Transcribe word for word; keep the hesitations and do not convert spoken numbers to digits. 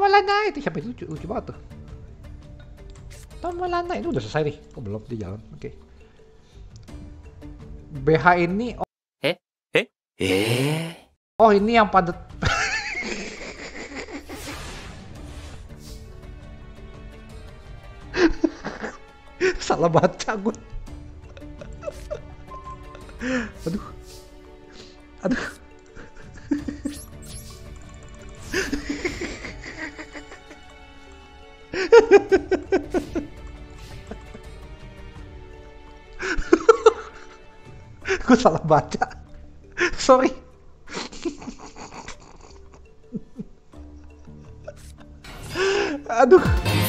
Tomalana itu siapa itu? Lucu, lucu banget tuh. Tomalana itu udah selesai nih. Kok belum di jalan? Oke. Okay. B H ini oh, Eh? Eh? Eh? oh ini yang padat. Salah baca gue. Aduh. Aduh. Gue salah baca. Sorry. Aduh.